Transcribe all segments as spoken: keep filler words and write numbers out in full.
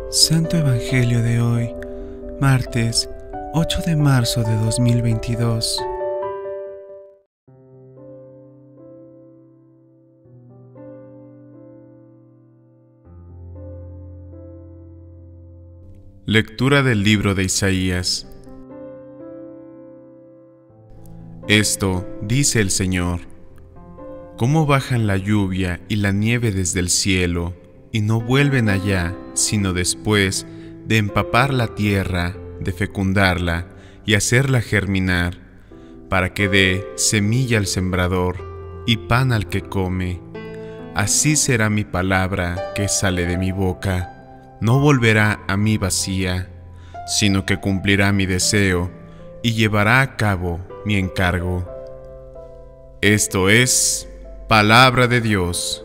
Santo Evangelio de hoy, martes ocho de marzo de dos mil veintidós. Lectura del libro de Isaías. Esto dice el Señor: ¿Cómo bajan la lluvia y la nieve desde el cielo, y no vuelven allá, sino después de empapar la tierra, de fecundarla y hacerla germinar, para que dé semilla al sembrador y pan al que come? Así será mi palabra que sale de mi boca. No volverá a mí vacía, sino que cumplirá mi deseo y llevará a cabo mi encargo. Esto es palabra de Dios.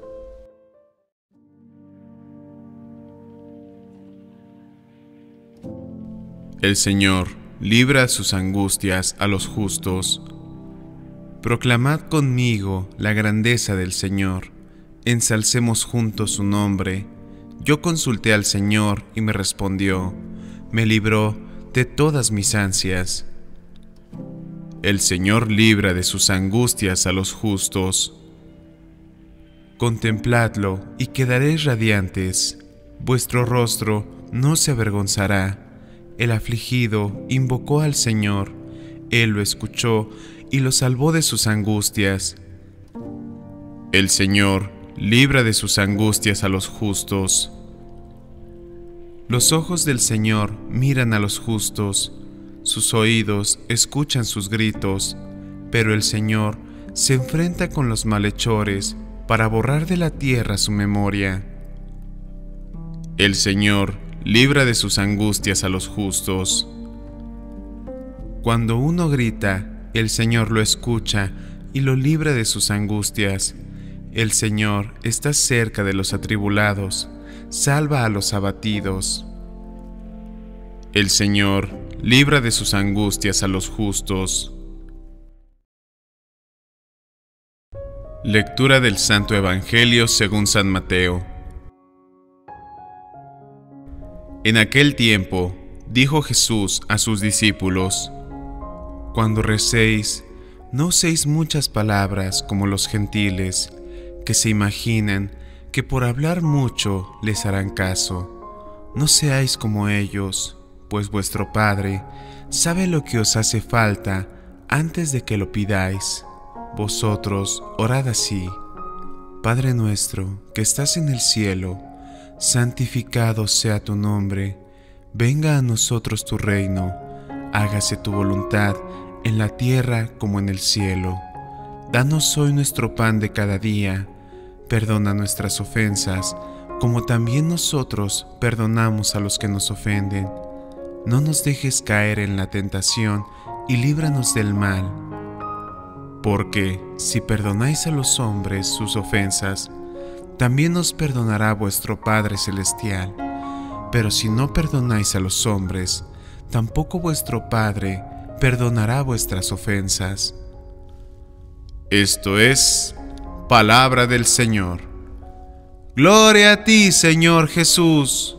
El Señor libra sus angustias a los justos. Proclamad conmigo la grandeza del Señor, ensalcemos juntos su nombre. Yo consulté al Señor y me respondió, me libró de todas mis ansias. El Señor libra de sus angustias a los justos. Contempladlo y quedaréis radiantes, vuestro rostro no se avergonzará. El afligido invocó al Señor, Él lo escuchó y lo salvó de sus angustias. El Señor libra de sus angustias a los justos. Los ojos del Señor miran a los justos, sus oídos escuchan sus gritos, pero el Señor se enfrenta con los malhechores para borrar de la tierra su memoria. El Señor libra de sus angustias a los justos. Cuando uno grita, el Señor lo escucha y lo libra de sus angustias. El Señor está cerca de los atribulados, salva a los abatidos. El Señor libra de sus angustias a los justos. Lectura del Santo Evangelio según San Mateo. En aquel tiempo, dijo Jesús a sus discípulos: Cuando recéis, no uséis muchas palabras como los gentiles, que se imaginan que por hablar mucho les harán caso. No seáis como ellos, pues vuestro Padre sabe lo que os hace falta antes de que lo pidáis. Vosotros orad así: Padre nuestro que estás en el cielo, santificado sea tu nombre, venga a nosotros tu reino, hágase tu voluntad en la tierra como en el cielo. Danos hoy nuestro pan de cada día, perdona nuestras ofensas, como también nosotros perdonamos a los que nos ofenden. No nos dejes caer en la tentación y líbranos del mal. Porque si perdonáis a los hombres sus ofensas, también os perdonará vuestro Padre Celestial. Pero si no perdonáis a los hombres, tampoco vuestro Padre perdonará vuestras ofensas. Esto es palabra del Señor. Gloria a ti, Señor Jesús.